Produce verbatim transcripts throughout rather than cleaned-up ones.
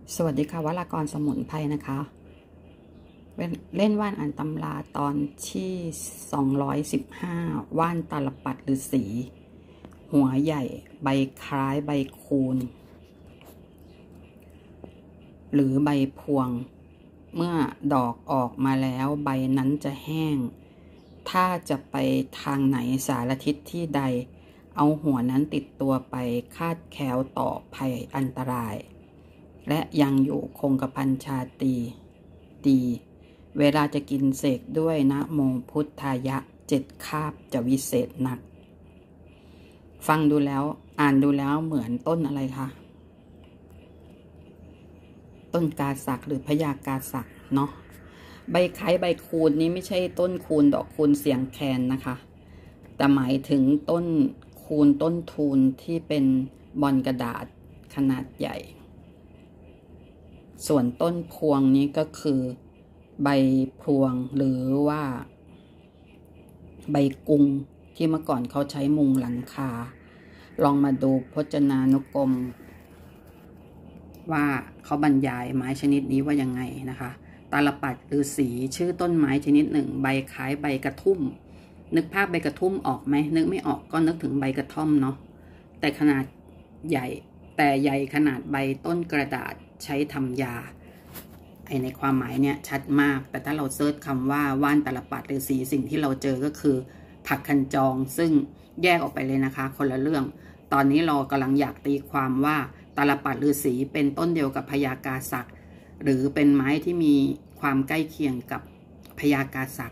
สวัสดีค่ะวรากรสมุนไพรนะคะเล่นว่านอ่านตำราตอนที่สองร้อยสิบห้าว่านตาลปัดฤาษีหัวใหญ่ใบคล้ายใบคูนหรือใบพวงเมื่อดอกออกมาแล้วใบนั้นจะแห้งถ้าจะไปทางไหนสารทิศที่ใดเอาหัวนั้นติดตัวไปคาดแคล้วต่อภัยอันตรายและยังอยู่คงกระพันชาตรีดีเวลาจะกินเสกด้วยนะโมพุทธายะเจ็ดคาบจะวิเศษนักฟังดูแล้วอ่านดูแล้วเหมือนต้นอะไรคะต้นกาสักหรือพญากาสักเนาะใบไข่ใบคูนนี้ไม่ใช่ต้นคูนดอกคูนเสียงแคนนะคะแต่หมายถึงต้นคูนต้นทูนที่เป็นบอนกระดาษขนาดใหญ่ส่วนต้นพวงนี้ก็คือใบพวงหรือว่าใบกุงที่เมื่อก่อนเขาใช้มุงหลังคาลองมาดูพจนานุกรมว่าเขาบรรยายไม้ชนิดนี้ว่ายังไงนะคะตาลปัดฤาษีชื่อต้นไม้ชนิดหนึ่งใบคล้ายใบกระทุ่มนึกภาพใบกระทุ่มออกไหมนึกไม่ออกก็นึกถึงใบกระท่อมเนาะแต่ขนาดใหญ่แต่ใหญ่ขนาดใบต้นกระดาษใช้ทำยาไอในความหมายเนี่ยชัดมากแต่ถ้าเราเซิร์ชคำว่าว่านตาลปัดฤาษีสิ่งที่เราเจอก็คือถักคันจองซึ่งแยกออกไปเลยนะคะคนละเรื่องตอนนี้เรากำลังอยากตีความว่าตาลปัดฤาษีเป็นต้นเดียวกับพญากาสักหรือเป็นไม้ที่มีความใกล้เคียงกับพญากาสัก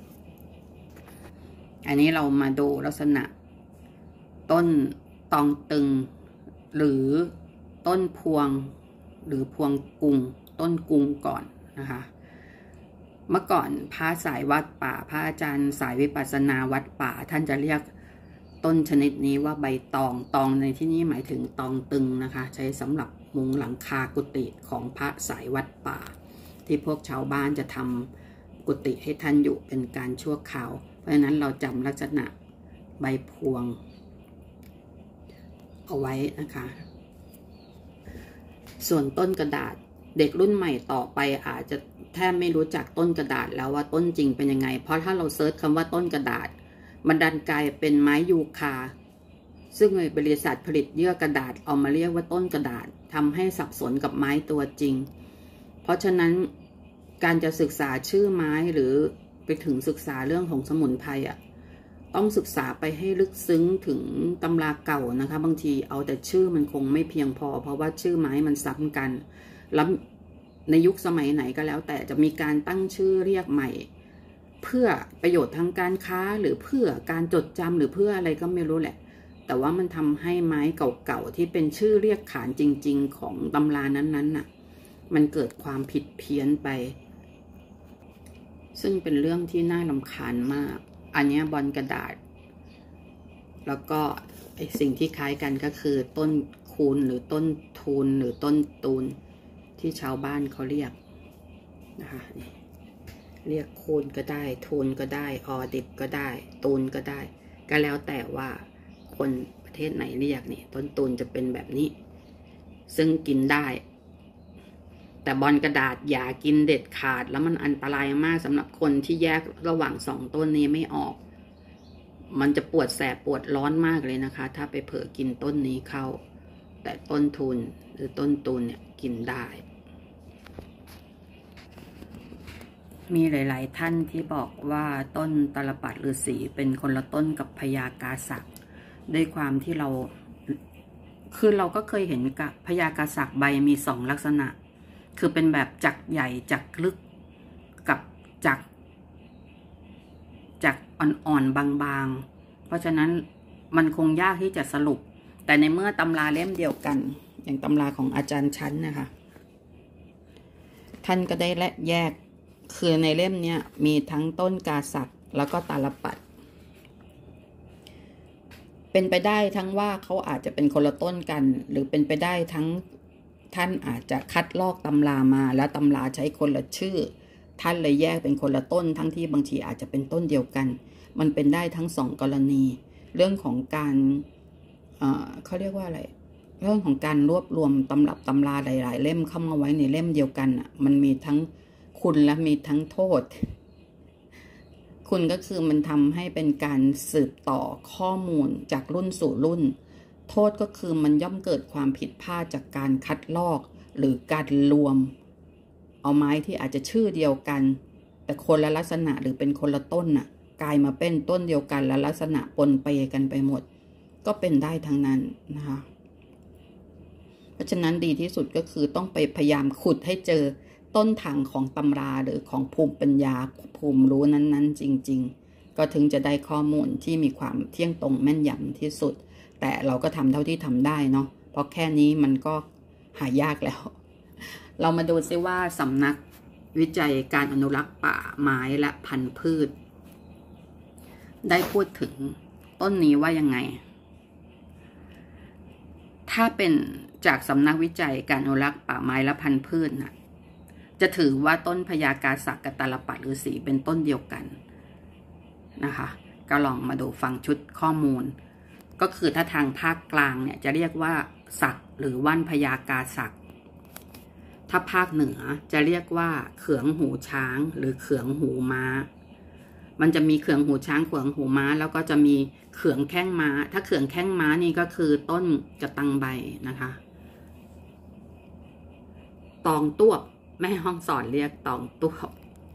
อันนี้เรามาดูลักษณะต้นตองตึงหรือต้นพวงหรือพวงกุงต้นกุงก่อนนะคะเมื่อก่อนพระสายวัดป่าพระอาจารย์สายวิปัสสนาวัดป่าท่านจะเรียกต้นชนิดนี้ว่าใบตองตองในที่นี้หมายถึงตองตึงนะคะใช้สำหรับมุงหลังคากุฏิของพระสายวัดป่าที่พวกชาวบ้านจะทำกุฏิให้ท่านอยู่เป็นการชั่วคราวเพราะฉะนั้นเราจำลักษณะใบพวงเอาไว้นะคะส่วนต้นกระดาษเด็กรุ่นใหม่ต่อไปอาจจะแทบไม่รู้จักต้นกระดาษแล้วว่าต้นจริงเป็นยังไงเพราะถ้าเราเซิร์ชคำว่าต้นกระดาษมันดันกลายเป็นไม้ยูคาซึ่งในบริษัทผลิตเยื่อกระดาษเอามาเรียกว่าต้นกระดาษทำให้สับสนกับไม้ตัวจริงเพราะฉะนั้นการจะศึกษาชื่อไม้หรือไปถึงศึกษาเรื่องของสมุนไพรอ่ะต้องศึกษาไปให้ลึกซึ้งถึงตำราเก่านะคะบางทีเอาแต่ชื่อมันคงไม่เพียงพอเพราะว่าชื่อไม้มันซ้ำกันแล้วในยุคสมัยไหนก็แล้วแต่จะมีการตั้งชื่อเรียกใหม่เพื่อประโยชน์ทางการค้าหรือเพื่อการจดจำหรือเพื่ออะไรก็ไม่รู้แหละแต่ว่ามันทำให้ไม้เก่าๆที่เป็นชื่อเรียกขานจริงๆของตำรานั้นๆน่ะมันเกิดความผิดเพี้ยนไปซึ่งเป็นเรื่องที่น่ารำคาญมากอันนี้บอลกระดาษแล้วก็ไอสิ่งที่คล้ายกันก็คือต้นคูนหรือต้นทูนหรือต้นตูนที่ชาวบ้านเขาเรียกนะคะเรียกคูนก็ได้ทูนก็ได้ออดิบก็ได้ตูนก็ได้ก็แล้วแต่ว่าคนประเทศไหนเรียกนี่ต้นตูนจะเป็นแบบนี้ซึ่งกินได้แต่บอลกระดาษอย่ากินเด็ดขาดแล้วมันอันตรายมากสำหรับคนที่แยกระหว่างสองต้นนี้ไม่ออกมันจะปวดแสบปวดร้อนมากเลยนะคะถ้าไปเผลอกินต้นนี้เข้าแต่ต้นทุนหรือต้นตูนเนี่ยกินได้มีหลายๆท่านที่บอกว่าต้นตาลปัดฤาษีเป็นคนละต้นกับพญากาสักด้วยความที่เราคือเราก็เคยเห็นกับพญากาสักใบมีสองลักษณะคือเป็นแบบจักใหญ่จักลึกกับจักจักอ่อนๆบางๆเพราะฉะนั้นมันคงยากที่จะสรุปแต่ในเมื่อตำราเล่มเดียวกันอย่างตำราของอาจารย์ชั้นนะคะท่านก็ได้และแยกคือในเล่มเนี้ยมีทั้งต้นกาสักแล้วก็ตาลปัดเป็นไปได้ทั้งว่าเขาอาจจะเป็นคนละต้นกันหรือเป็นไปได้ทั้งท่านอาจจะคัดลอกตำรามาแล้วตำราใช้คนละชื่อท่านเลยแยกเป็นคนละต้นทั้งที่บางทีอาจจะเป็นต้นเดียวกันมันเป็นได้ทั้งสองกรณีเรื่องของการเอ่อเขาเรียกว่าอะไรเรื่องของการรวบรวมตำรับตำราหลายๆเล่มเข้ามาไว้ในเล่มเดียวกันอ่ะมันมีทั้งคุณและมีทั้งโทษคุณก็คือมันทำให้เป็นการสืบต่อข้อมูลจากรุ่นสู่รุ่นโทษก็คือมันย่อมเกิดความผิดพลาดจากการคัดลอกหรือการรวมเอาไม้ที่อาจจะชื่อเดียวกันแต่คนละลักษณะหรือเป็นคนละต้นน่ะกลายมาเป็นต้นเดียวกันและลักษณะปนเปกันไปหมดก็เป็นได้ทั้งนั้นนะคะเพราะฉะนั้นดีที่สุดก็คือต้องไปพยายามขุดให้เจอต้นทางของตำราหรือของภูมิปัญญาภูมิรู้นั้นๆจริงๆก็ถึงจะได้ข้อมูลที่มีความเที่ยงตรงแม่นยำที่สุดแต่เราก็ทำเท่าที่ทำได้เนาะเพราะแค่นี้มันก็หายากแล้วเรามาดูซิว่าสำนักวิจัยการอนุรักษ์ป่าไม้และพันธุ์พืชได้พูดถึงต้นนี้ว่ายังไงถ้าเป็นจากสำนักวิจัยการอนุรักษ์ป่าไม้และพันธุ์พืชนะจะถือว่าต้นพญากาศักกับตาลปัดฤาษีเป็นต้นเดียวกันนะคะก็ลองมาดูฟังชุดข้อมูลก็คือถ้าทางภาคกลางเนี่ยจะเรียกว่าศักหรือว่านพญากาศักถ้าภาคเหนือจะเรียกว่าเขืองหูช้างหรือเขืองหูม้ามันจะมีเขืองหูช้างเขืองหูม้าแล้วก็จะมีเขืองแข้งม้าถ้าเขืองแข้งม้านี่ก็คือต้นกระตังใบนะคะตองต้วบแม่ห้องสอนเรียกตองต้วบ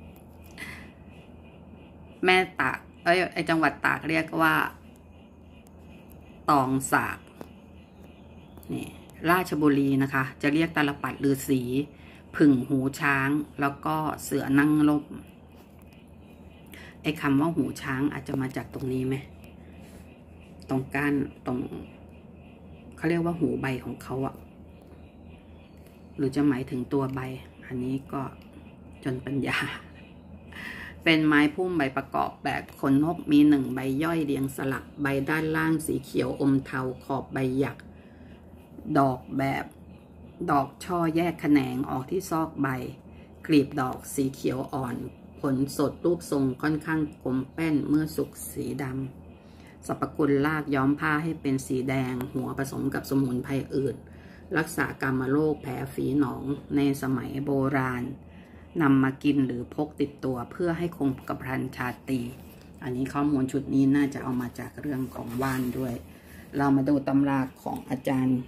แม่ตากเอ้ยไอจังหวัดตากเรียกว่าตองสากนี่ราชบุรีนะคะจะเรียกตาลปัดฤาษีผึ่งหูช้างแล้วก็เสือนั่งลมไอ้คำว่าหูช้างอาจจะมาจากตรงนี้ไหมตรงก้านตรงเขาเรียกว่าหูใบของเขาอะหรือจะหมายถึงตัวใบอันนี้ก็จนปัญญาเป็นไม้พุ่มใบประกอบแบบขนนกมีหนึ่งใบย่อยเรียงสลักใบด้านล่างสีเขียวอมเทาขอบใบหยักดอกแบบดอกช่อแยกแขนงออกที่ซอกใบกลีบดอกสีเขียวอ่อนผลสดรูปทรงค่อนข้างกลมแป้นเมื่อสุกสีดำสรรพคุณรากย้อมผ้าให้เป็นสีแดงหัวผสมกับสมุนไพรอื่นรักษากามโรคแผลฝีหนองในสมัยโบราณนำมากินหรือพกติดตัวเพื่อให้คงกระพันชาตรีอันนี้ข้อมูลชุดนี้น่าจะเอามาจากเรื่องของว่านด้วยเรามาดูตำราของอาจารย์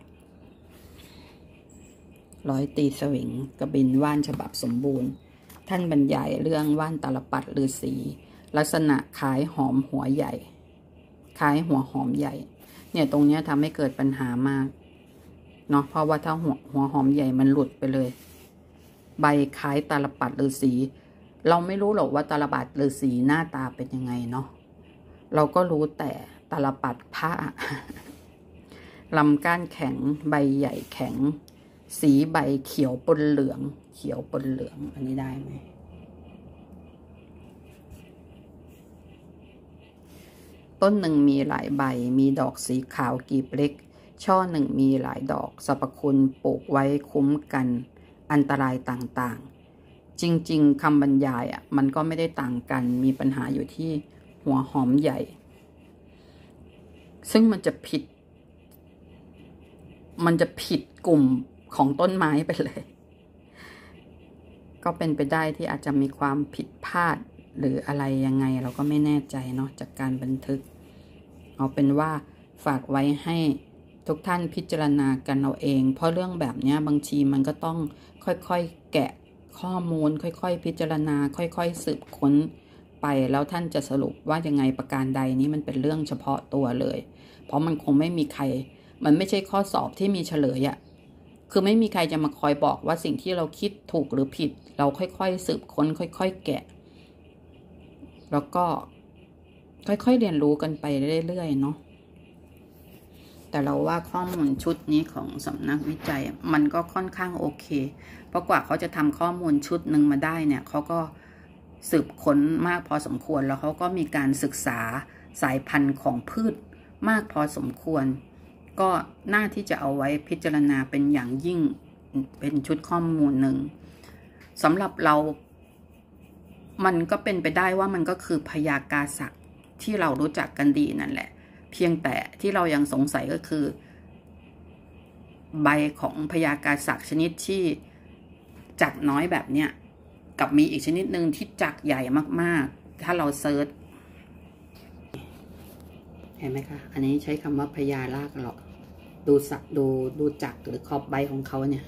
ร้อยตีสวิงกบินว่านฉบับสมบูรณ์ท่านบรรยายเรื่องว่านตาลปัดฤาษีลักษณะคล้ายหอมหัวใหญ่คล้ายหัวหอมใหญ่เนี่ยตรงนี้ทำให้เกิดปัญหามากเนาะเพราะว่าถ้าหัวหัวหอมใหญ่มันหลุดไปเลยใบคล้ายตาลปัดฤาษีเราไม่รู้หรอกว่าตาลปัดฤาษีหน้าตาเป็นยังไงเนาะเราก็รู้แต่ตาลปัดผ้าลำก้านแข็งใบใหญ่แข็งสีใบเขียวปนเหลืองเขียวปนเหลืองอันนี้ได้ไหมต้นหนึ่งมีหลายใบมีดอกสีขาวกีบเล็กช่อหนึ่งมีหลายดอกสรรพคุณปลูกไว้คุ้มกันอันตรายต่างๆจริงๆคำบรรยายอ่ะมันก็ไม่ได้ต่างกันมีปัญหาอยู่ที่หัวหอมใหญ่ซึ่งมันจะผิดมันจะผิดกลุ่มของต้นไม้ไปเลยก็เป็นไปได้ที่อาจจะมีความผิดพลาดหรืออะไรยังไงเราก็ไม่แน่ใจเนาะจากการบันทึกเอาเป็นว่าฝากไว้ให้ทุกท่านพิจารณากันเอาเองเพราะเรื่องแบบนี้บางทีมันก็ต้องค่อยๆแกะข้อมูลค่อยๆพิจารณาค่อยๆสืบค้นไปแล้วท่านจะสรุปว่ายังไงประการใดนี้มันเป็นเรื่องเฉพาะตัวเลยเพราะมันคงไม่มีใครมันไม่ใช่ข้อสอบที่มีเฉลยอะคือไม่มีใครจะมาคอยบอกว่าสิ่งที่เราคิดถูกหรือผิดเราค่อยๆสืบค้นค่อยๆแกะแล้วก็ค่อยๆเรียนรู้กันไปเรื่อยๆเนาะแต่เราว่าข้อมูลชุดนี้ของสำนักวิจัยมันก็ค่อนข้างโอเคเพราะกว่าเขาจะทำข้อมูลชุดหนึ่งมาได้เนี่ยเขาก็สืบค้นมากพอสมควรแล้วเขาก็มีการศึกษาสายพันธุ์ของพืชมากพอสมควรก็น่าที่จะเอาไว้พิจารณาเป็นอย่างยิ่งเป็นชุดข้อมูลหนึ่งสำหรับเรามันก็เป็นไปได้ว่ามันก็คือพญากาศักที่เรารู้จักกันดีนั่นแหละเพียงแต่ที่เรายังสงสัยก็คือใบของพญากาศักชนิดที่จักน้อยแบบเนี้ยกับมีอีกชนิดหนึ่งที่จักใหญ่มากๆถ้าเราเซิร์ชเห็นไหมคะอันนี้ใช้คำว่าพญาลากหรอกดูสักดูดูจักหรือขอบใบของเขาเนี่ย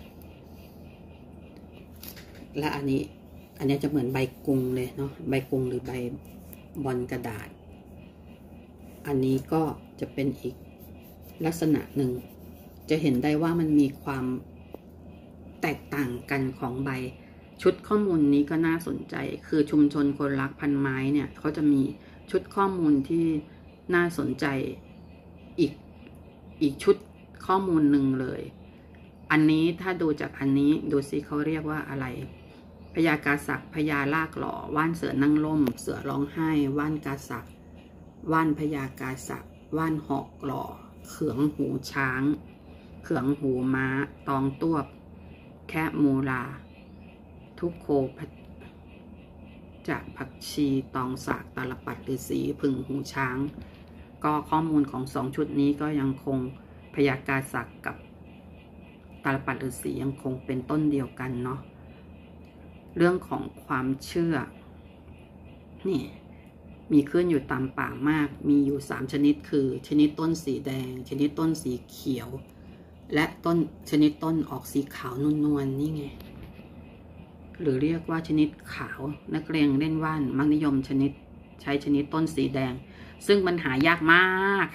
และอันนี้อันนี้จะเหมือนใบกุงเลยเนาะใบกุงหรือใบบอลกระดาษอันนี้ก็จะเป็นอีกลักษณะหนึ่งจะเห็นได้ว่ามันมีความแตกต่างกันของใบชุดข้อมูลนี้ก็น่าสนใจคือชุมชนคนรักพันไม้เนี่ยเขาจะมีชุดข้อมูลที่น่าสนใจอีกอีกชุดข้อมูลหนึ่งเลยอันนี้ถ้าดูจากอันนี้ดูสิเขาเรียกว่าอะไรพญากาศักพญาลากหล่อว่านเสือนั่งล่มเสือร้องไห้ว่านกาศักว่านพญากาศักว่านหอกหล่อเขืองหูช้างเขืองหูม้าตองต้วบแคะมูลาทุกโคจากผักชีตองสากตาลปัดฤาษีผึ่งหูช้างก็ข้อมูลของสองชุดนี้ก็ยังคงพญากาศักกับตาลปัดฤาษียังคงเป็นต้นเดียวกันเนาะเรื่องของความเชื่อนี่มีขึ้นอยู่ตามป่ามากมีอยู่สามชนิดคือชนิดต้นสีแดงชนิดต้นสีเขียวและต้นชนิดต้นออกสีขาวนวลๆนี่ไงหรือเรียกว่าชนิดขาวนักเรียนเล่นว่านมักนิยมชนิดใช้ชนิดต้นสีแดงซึ่งมันหายากมาก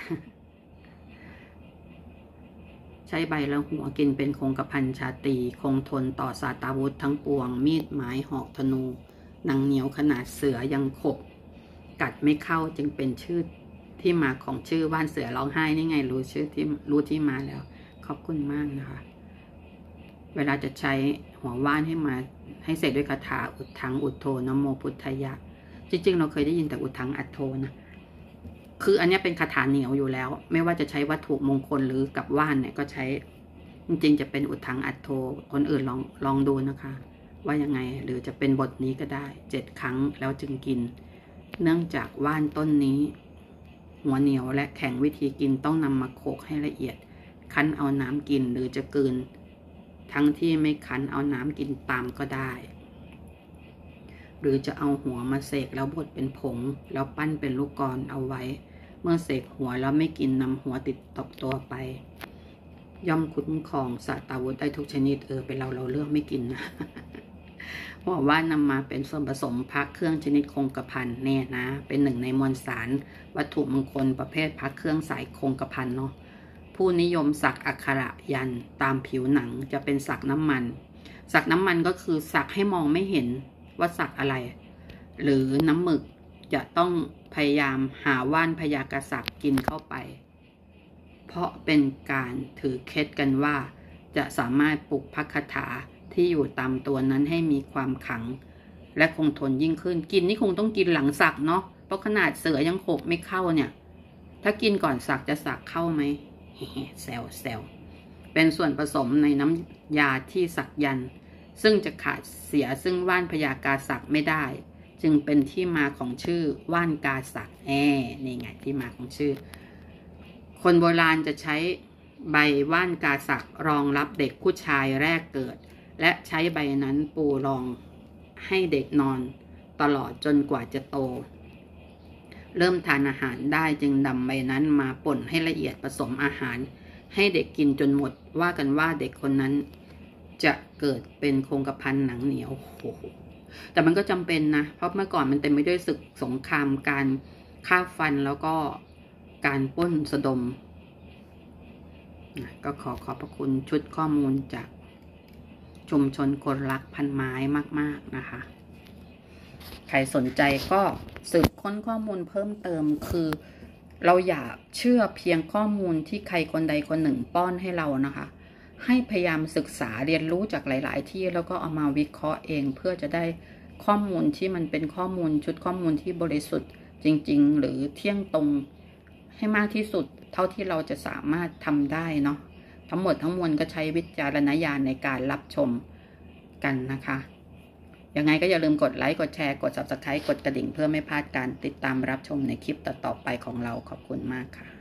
ใช้ใบและหัวกินเป็นคงกระพันชาตรีคงทนต่อสาตาวุธทั้งปวงมีดไม้หอกธนูหนังเหนียวขนาดเสือยังขบกัดไม่เข้าจึงเป็นชื่อที่มาของชื่อว่านเสือร้องไห้นี่ไงรู้ชื่อที่รู้ที่มาแล้วขอบคุณมากนะคะเวลาจะใช้หัวว่านให้มาให้เสร็จด้วยคาถาอุดทังอุดโทนโมพุทธายะจริงๆเราเคยได้ยินแต่อุดทังอัดโทนะคืออันนี้เป็นคาถาเหนียวอยู่แล้วไม่ว่าจะใช้วัตถุมงคลหรือกับว่านเนี่ยก็ใช้จริงๆจะเป็นอุดทังอัดโทคนอื่นลองลองดูนะคะว่ายังไงหรือจะเป็นบทนี้ก็ได้เจ็ดครั้งแล้วจึงกินเนื่องจากว่านต้นนี้หัวเหนียวและแข็งวิธีกินต้องนำมาโขกให้ละเอียดคั้นเอาน้ำกินหรือจะกลืนทั้งที่ไม่คั้นเอาน้ำกินตามก็ได้หรือจะเอาหัวมาเสกแล้วบดเป็นผงแล้วปั้นเป็นลูกกลอนเอาไว้เมื่อเสกหัวแล้วไม่กินนำหัวติดตบตัวไปย่อมคุ้มครองสัตว์อาวุธได้ทุกชนิดเออเป็นเราเราเลือกไม่กินนะ หัวว่านำมาเป็นส่วนผสมพักเครื่องชนิดคงกระพันเนี่ยนะเป็นหนึ่งในมวลสารวัตถุมงคลประเภทพักเครื่องสายคงกระพันเนาะผู้นิยมสักอักขระยันตามผิวหนังจะเป็นสักน้ำมันสักน้ำมันก็คือสักให้มองไม่เห็นว่าสักอะไรหรือน้ำหมึกจะต้องพยายามหาว่านพญากาศักกินเข้าไปเพราะเป็นการถือเคล็ดกันว่าจะสามารถปลุกพระคาถาที่อยู่ตามตัวนั้นให้มีความขังและคงทนยิ่งขึ้นกินนี่คงต้องกินหลังสักเนาะเพราะขนาดเสือยังโขกไม่เข้าเนี่ยถ้ากินก่อนสักจะสักเข้าไหมแซวแซวเป็นส่วนผสมในน้ำยาที่สักยันซึ่งจะขาดเสียซึ่งว่านพญากาศักไม่ได้จึงเป็นที่มาของชื่อว่านกาศักแอนี่ไงที่มาของชื่อคนโบราณจะใช้ใบว่านกาศักรองรับเด็กผู้ชายแรกเกิดและใช้ใบนั้นปูรองให้เด็กนอนตลอดจนกว่าจะโตเริ่มทานอาหารได้จึงนำใบนั้นมาป่นให้ละเอียดผสมอาหารให้เด็กกินจนหมดว่ากันว่าเด็กคนนั้นจะเกิดเป็นคงกระพันหนังเหนียวโอ้โหแต่มันก็จำเป็นนะเพราะเมื่อก่อนมันเต็มไปด้วยศึกสงครามการฆ่าฟันแล้วก็การปล้นสะดมก็ขอขอบพระคุณชุดข้อมูลจากชุมชนคนรักพันไม้มากๆนะคะใครสนใจก็สืบค้นข้อมูลเพิ่มเติมคือเราอย่าเชื่อเพียงข้อมูลที่ใครคนใดคนหนึ่งป้อนให้เรานะคะให้พยายามศึกษาเรียนรู้จากหลายๆที่แล้วก็เอามาวิเคราะห์เองเพื่อจะได้ข้อมูลที่มันเป็นข้อมูลชุดข้อมูลที่บริสุทธิ์จริงๆหรือเที่ยงตรงให้มากที่สุดเท่าที่เราจะสามารถทำได้เนาะทั้งหมดทั้งมวลก็ใช้วิจารณญาณในการรับชมกันนะคะยังไงก็อย่าลืมกดไลค์กดแชร์กด ซับสไครบ์ กดกระดิ่งเพื่อไม่พลาดการติดตามรับชมในคลิปต่อๆไปของเราขอบคุณมากค่ะ